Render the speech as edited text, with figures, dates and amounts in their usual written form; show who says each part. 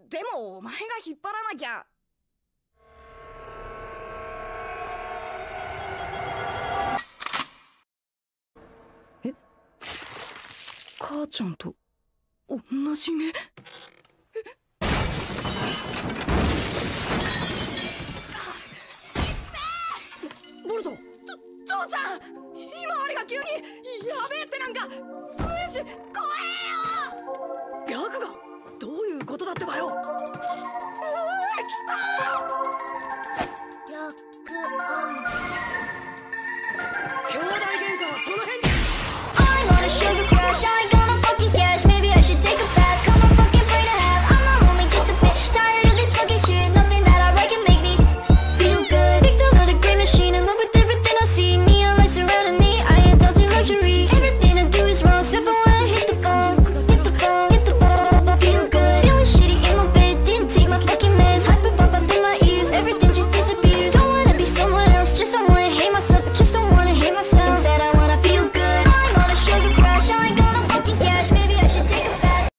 Speaker 1: でもお前が引っ張らなきゃ。え、母ちゃんと同じ目。ボルト、父ちゃん、今あれが急にやべえってなんか寒いし怖えよ。白がどういうことだってばよ。